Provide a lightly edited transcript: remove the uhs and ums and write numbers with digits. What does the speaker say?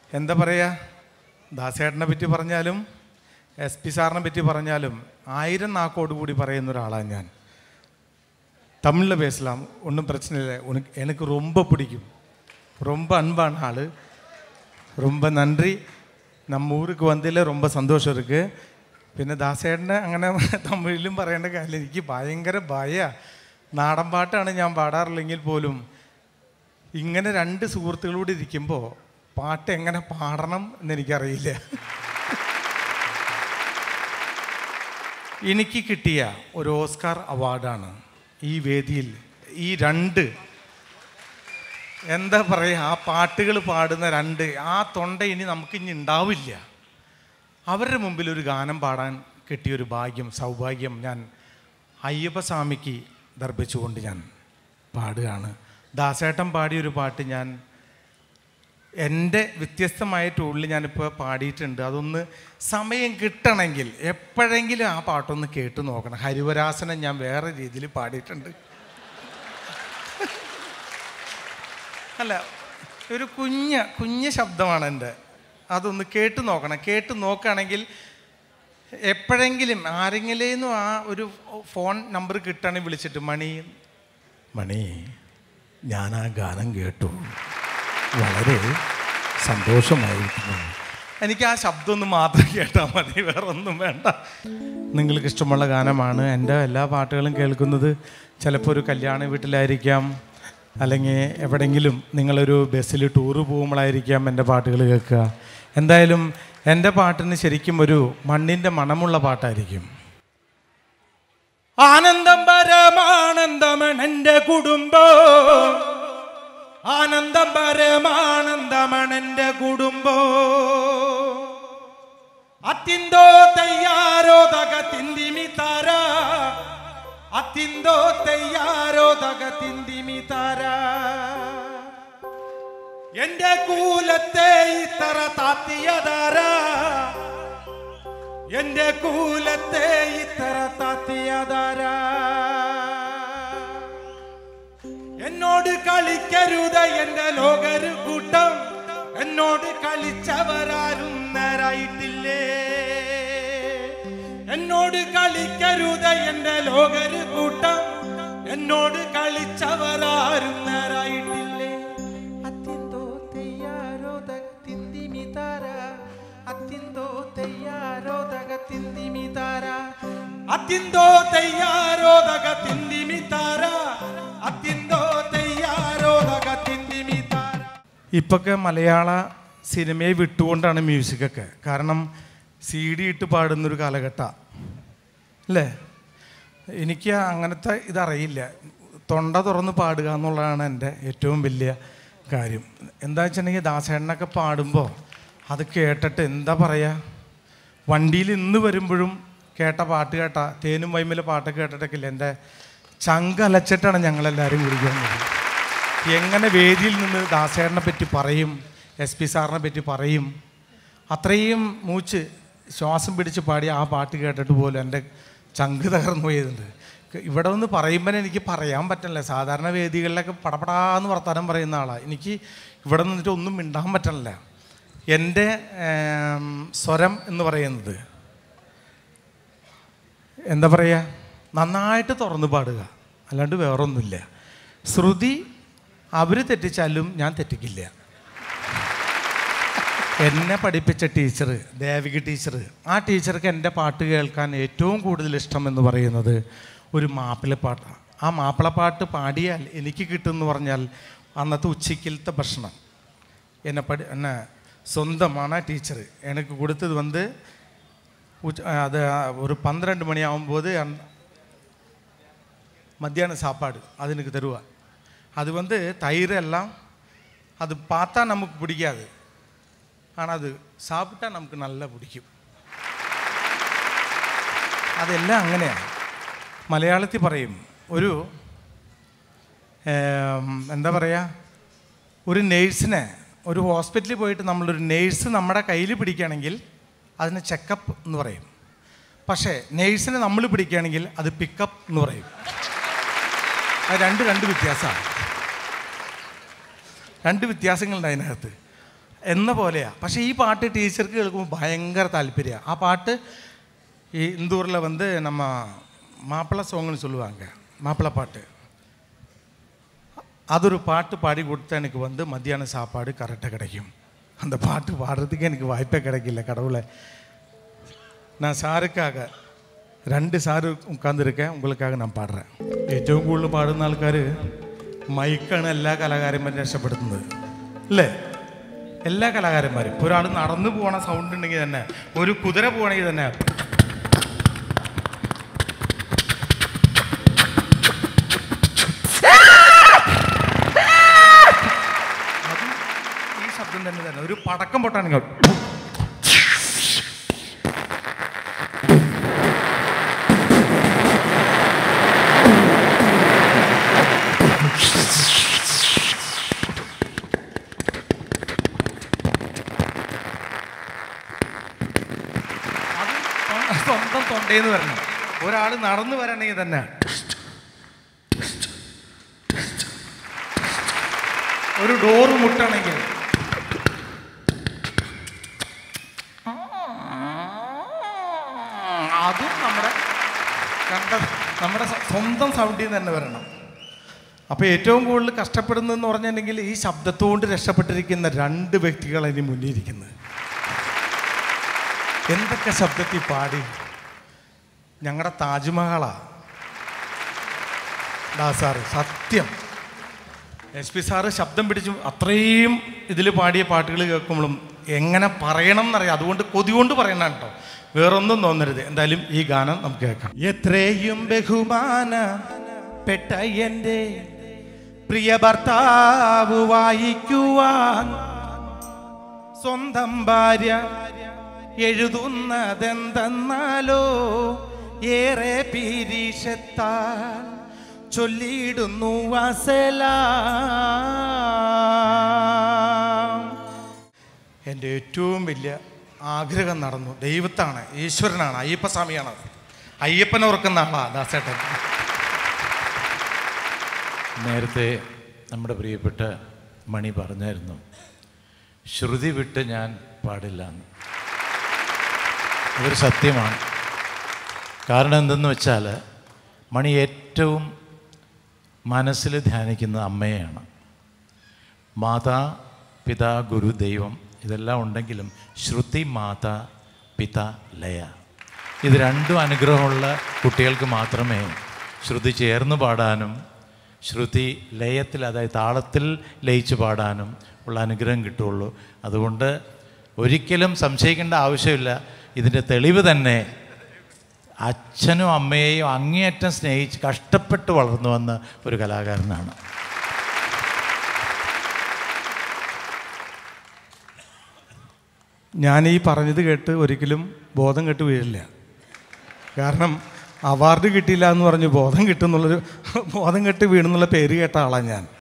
എന്താ പറയുക, ദാസേട്ടനെ പറ്റി പറഞ്ഞാലും SP സാറിനെ പറ്റി പറഞ്ഞാലും 1000 നാക്കോട് കൂടി പറയുന്ന ഒരാളാണ് ഞാൻ. തമിഴിൽ பேசலாம், ഒന്നും പ്രശ്നമില്ല. എനിക്ക് ரொம்ப பிடிக்கும், ரொம்ப அன்பான ஆள். ரொம்ப நன்றி. நம்ம ஊருக்கு வந்ததில் ரொம்ப சந்தோஷம் இருக்குது. പിന്നെ ദാസേട്ടനെ അങ്ങനെ തമിഴിലും പറയേണ്ട കാര്യമില്ല. എനിക്ക് ഭയങ്കര ഭയമാണ്. നാടൻ പാട്ടാണ് ഞാൻ പാടാറില്ലെങ്കിൽ പോലും ഇങ്ങനെ 2 സുഹൃത്തുക്കളോട് ഇരിക്കുമ്പോൾ പാട്ട് എങ്ങനെ പാടണം എന്നെനിക്കറിയില്ല. എനിക്ക് കിട്ടിയ ഒരു ഓസ്കാർ അവാർഡാണ് ഈ വേദിയിൽ ഈ 2 എന്താ പറയുക, ആ പാട്ടുകൾ പാടുന്ന 2 ആ തൊണ്ട ഇനി നമുക്കിനി ഉണ്ടാവില്ല. അവരുടെ മുമ്പിൽ ഒരു ഗാനം പാടാൻ കിട്ടിയൊരു ഭാഗ്യം, സൗഭാഗ്യം ഞാൻ അയ്യപ്പസ്വാമിക്ക് ദർപ്പിച്ചുകൊണ്ട് ഞാൻ പാടുകയാണ്. ദാസേട്ടൻ പാടിയൊരു പാട്ട് ഞാൻ എൻ്റെ വ്യത്യസ്തമായ ടൂളിൽ ഞാനിപ്പോൾ പാടിയിട്ടുണ്ട്. അതൊന്ന് സമയം കിട്ടണമെങ്കിൽ എപ്പോഴെങ്കിലും ആ പാട്ടൊന്ന് കേട്ട് നോക്കണം. ഹരിവരാസനം ഞാൻ വേറെ രീതിയിൽ പാടിയിട്ടുണ്ട്. അല്ല, ഒരു കുഞ്ഞ് ശബ്ദമാണ് എൻ്റെ. അതൊന്ന് കേട്ട് നോക്കണം. കേട്ട് നോക്കുകയാണെങ്കിൽ എപ്പോഴെങ്കിലും ആരെങ്കിലും ആ ഒരു ഫോൺ നമ്പർ കിട്ടുകയാണെങ്കിൽ വിളിച്ചിട്ട് മണി ഞാൻ ആ ഗാനം കേട്ടു, വളരെ സന്തോഷമായിരിക്കുന്നു. എനിക്ക് ആ ശബ്ദം ഒന്ന് മാത്രം കേട്ടാൽ മതി, വേറെ ഒന്നും വേണ്ട. നിങ്ങൾക്ക് ഇഷ്ടമുള്ള ഗാനമാണ്. എൻ്റെ എല്ലാ പാട്ടുകളും കേൾക്കുന്നത് ചിലപ്പോൾ ഒരു കല്യാണ വീട്ടിലായിരിക്കാം, അല്ലെങ്കിൽ എവിടെയെങ്കിലും നിങ്ങളൊരു ബസ്സിൽ ടൂറ് പോകുമ്പോഴായിരിക്കാം എൻ്റെ പാട്ടുകൾ കേൾക്കുക. എന്തായാലും എൻ്റെ പാട്ടിന് ശരിക്കും ഒരു മണ്ണിൻ്റെ മണമുള്ള പാട്ടായിരിക്കും. ആനന്ദം പരമാനന്ദമൻ എൻ്റെ കുടുംബം, ആനന്ദം പരമാനന്ദമൻ എൻ്റെ കുടുംബം. അത്തിന്തോ തയ്യാറോ തക തിന്തിമി താര, അത്തിന്തോ തയ്യാറോ തക തിന്തിമി താര. എന്റെ കൂലത്തെ ഇത്തറ താത്തിയതാര, എന്റെ കൂലത്തെ ഇത്തറ താത്തിയതാര. എന്നോട് കളിക്കരുത് എന്റെ ലോകരു കൂട്ടം, എന്നോട് കളിച്ചവരാരും നേരായിട്ടില്ലേ. എന്നോട് കളിക്കരുത് എന്റെ ലോകരു കൂട്ടം, എന്നോട് കളിച്ചവരാരും നേരായിട്ടില്ലേ. അത്തിന്തോ തെയ്യാരോ തക തിന്തിമി താര, അത്തിന്തോ തെയ്യാരോ തക തിന്തിമി താര, അത്തിന്തോ തെയ്യാരോ തക തിന്തിമി താര, അത്തിന്തോ തെയ്യാരോ തക തിന്തിമി താര. ഇപ്പൊക്കെ മലയാള സിനിമയെ വിട്ടുകൊണ്ടാണ് മ്യൂസിക്കൊക്കെ. കാരണം CD ഇട്ട് പാടുന്നൊരു കാലഘട്ടമാണ് അല്ലേ. എനിക്ക് അങ്ങനത്തെ ഇതറിയില്ല. തൊണ്ട തുറന്ന് പാടുക എന്നുള്ളതാണ് എൻ്റെ ഏറ്റവും വലിയ കാര്യം. എന്താ വെച്ചിട്ടുണ്ടെങ്കിൽ ദാസേട്ടനൊക്കെ പാടുമ്പോൾ അത് കേട്ടിട്ട് എന്താ പറയുക, വണ്ടിയിൽ ഇന്ന് വരുമ്പോഴും കേട്ട പാട്ട് കേട്ട തേനും വൈമിലെ പാട്ടൊക്കെ കേട്ടിട്ടൊക്കെ ഇല്ല, എൻ്റെ ചങ്ക് അലച്ചിട്ടാണ് ഞങ്ങളെല്ലാവരും കുടിക്കുന്നത്. എങ്ങനെ വേദിയിൽ നിന്ന് ദാസേട്ടനെ പറ്റി പറയും, SP സാറിനെ പറ്റി പറയും. അത്രയും മൂച്ച് ശ്വാസം പിടിച്ച് പാടിയ ആ പാട്ട് കേട്ടിട്ട് പോലും എൻ്റെ ചങ്ക് തകർന്നു പോയതുണ്ട്. ഇവിടെ ഒന്ന് പറയുമ്പോൾ എനിക്ക് പറയാൻ പറ്റില്ല. സാധാരണ വേദികളിലൊക്കെ പടപടാന്ന് വർത്താനം പറയുന്ന ആളാണ്. എനിക്ക് ഇവിടെ നിന്നിട്ട് ഒന്നും മിണ്ടാൻ പറ്റില്ല. എൻ്റെ സ്വരം എന്ന് പറയുന്നത് എന്താ പറയുക, നന്നായിട്ട് തുറന്ന് പാടുക, അല്ലാണ്ട് വേറൊന്നുമില്ല. ശ്രുതി അവർ തെറ്റിച്ചാലും ഞാൻ തെറ്റിക്കില്ല. എന്നെ പഠിപ്പിച്ച ടീച്ചർ ദേവിക ടീച്ചർ, ആ ടീച്ചർക്ക് എൻ്റെ പാട്ട് കേൾക്കാൻ ഏറ്റവും കൂടുതൽ ഇഷ്ടം എന്ന് പറയുന്നത് ഒരു മാപ്പിളപ്പാട്ടാണ്. ആ മാപ്പിളപ്പാട്ട് പാടിയാൽ എനിക്ക് കിട്ടുമെന്ന് പറഞ്ഞാൽ അന്നത്തെ ഉച്ചയ്ക്കലത്തെ ഭക്ഷണം എന്നെ സ്വന്തമാണ് ടീച്ചർ എനിക്ക് കൊടുത്തത്. വന്ന് அது ஒரு 12 மணி ஆகும்போது மத்தியான சாப்பாடு அது எனக்கு தருவா. அது வந்து தயிர் எல்லாம் அது பார்த்தா நமக்கு பிடிக்காது, ஆனால் அது சாப்பிட்டா നമുക്ക് നല്ല പിടിക്കും. അതെല്ലാം അങ്ങനെയാണ്. മലയാളത്തിൽ പറയും ഒരു എന്താ പറയുക, ഒരു നേഴ്സിനെ ഒരു ഹോസ്പിറ്റലിൽ പോയിട്ട് നമ്മളൊരു നേഴ്സ് നമ്മുടെ കയ്യിൽ പിടിക്കുകയാണെങ്കിൽ അതിന് ചെക്കപ്പ് എന്ന് പറയും. പക്ഷേ നേഴ്സിനെ നമ്മൾ പിടിക്കുകയാണെങ്കിൽ അത് പിക്കപ്പ് എന്ന് പറയും. അത് രണ്ട് വ്യത്യാസമാണ്. 2 വ്യത്യാസങ്ങളുണ്ട് അതിനകത്ത്. എന്ന പോലെയാണ്. പക്ഷേ ഈ പാട്ട് ടീച്ചർക്ക് കേൾക്കുമ്പോൾ ഭയങ്കര താല്പര്യമാണ്. ആ പാട്ട് ഈ ഇന്തൂരിൽ நம்ம மாப்பிள்ளை சோங்குன்னு சொல்லுவாங்க, மாப்பிள்ளை பாட்டு. அது ஒரு பாட்டு பாடி கொடுத்தா எனக்கு மத்தியான சாப்பாடு கரெக்டாக கிடைக்கும். அந்த பாட்டு பாடுறதுக்கு எனக்கு வாய்ப்பே கிடைக்கல. கடவுளை, நான் சாருக்காக 2 സാറ് ഉட்காந்துருக்கேன், ഉங்களுക്കാக ഞാൻ പാടുறேன். ഏറ്റവും കൂടുതൽ പാടുന്ന ആൾക്കാർ മൈക്കാണ് എല്ലാ കലാകാരന്മാരും രക്ഷപ്പെടുത്തുന്നത് അല്ലേ? എല്ലാ കലാകാരന്മാരും. ഇപ്പോൾ ഒരാൾ നടന്നു പോകണ സൗണ്ട് ഉണ്ടെങ്കിൽ തന്നെ, ഒരു കുതിര പോകണമെങ്കിൽ തന്നെ ഈ ശബ്ദം തന്നെ. ഒരു പടക്കം പൊട്ടാണെങ്കിൽ സ്വന്തം തൊണ്ടേന്ന് വരണം. ഒരാൾ നടന്നു വരണമെങ്കിൽ തന്നെ ഒരു ഡോറ് മുട്ടണമെങ്കിൽ അതും നമ്മുടെ സ്വന്തം സൗണ്ടിൽ നിന്ന് തന്നെ വരണം. അപ്പോൾ ഏറ്റവും കൂടുതൽ കഷ്ടപ്പെടുന്നതെന്ന് പറഞ്ഞിട്ടുണ്ടെങ്കിൽ ഈ ശബ്ദത്തോണ്ട് രക്ഷപ്പെട്ടിരിക്കുന്ന 2 വ്യക്തികളാണ് ഇനി മുന്നിരിക്കുന്നത്. എന്തൊക്കെ ശബ്ദത്തിൽ പാടി. ഞങ്ങളുടെ താജ്മഹലാണ് ദാസാറ്. സത്യം SP സാറ് ശബ്ദം പിടിച്ചു അത്രയും ഇതിൽ പാടിയ പാട്ടുകൾ കേൾക്കുമ്പോഴും എങ്ങനെ പറയണം എന്നറിയാം. അതുകൊണ്ട് കൊതി കൊണ്ട് പറയണം കേട്ടോ, വേറൊന്നും തോന്നരുത്. എന്തായാലും ഈ ഗാനം നമുക്ക് കേൾക്കാം. എത്രയും ബഹുമാനപ്പെട്ട എൻ്റെ പ്രിയ ഭർത്താവ് വായിക്കുവാൻ സ്വന്തം ഭാര്യ എഴുതുന്നതെന്തെന്നാലോ ഏറെ പീരീഷത്താൽ ചൊല്ലിയിടുന്നു വസലാം. എൻ്റെ ഏറ്റവും വലിയ ആഗ്രഹം നടന്നു. ദൈവത്താണ്, ഈശ്വരനാണ്, അയ്യപ്പസ്വാമിയാണ്. അയ്യപ്പനെ ഓർക്കുന്ന ആളാണ് ദാസേട്ടൻ. നേരത്തെ നമ്മുടെ പ്രിയപ്പെട്ട മണി പറഞ്ഞായിരുന്നു, ശ്രുതി വിട്ട് ഞാൻ പാടില്ല എന്ന്. അതൊരു സത്യമാണ്. കാരണം എന്തെന്ന് വെച്ചാൽ മണി ഏറ്റവും മനസ്സിൽ ധ്യാനിക്കുന്ന അമ്മയെയാണ്. മാതാ പിതാ ഗുരു ദൈവം ഇതെല്ലാം ഉണ്ടെങ്കിലും ശ്രുതി മാതാ പിതാ ലയ, ഇത് 2 അനുഗ്രഹമുള്ള കുട്ടികൾക്ക് മാത്രമേ ശ്രുതി ചേർന്ന് പാടാനും ശ്രുതി ലയത്തിൽ, അതായത് താളത്തിൽ ലയിച്ച് പാടാനും ഉള്ള അനുഗ്രഹം കിട്ടുള്ളൂ. അതുകൊണ്ട് ഒരിക്കലും സംശയിക്കേണ്ട ആവശ്യമില്ല. ഇതിൻ്റെ തെളിവ് തന്നെ അച്ഛനും അമ്മയെയും അങ്ങേയറ്റം സ്നേഹിച്ച് കഷ്ടപ്പെട്ട് വളർന്നു വന്ന ഒരു കലാകാരനാണ്. ഞാൻ ഈ പറഞ്ഞത് കേട്ട് ഒരിക്കലും ബോധം കെട്ട് വീഴില്ല. കാരണം അവാർഡ് കിട്ടിയില്ല എന്ന് പറഞ്ഞ് ബോധം കെട്ട് വീണെന്നുള്ള പേര് കേട്ട ആളാണ് ഞാൻ.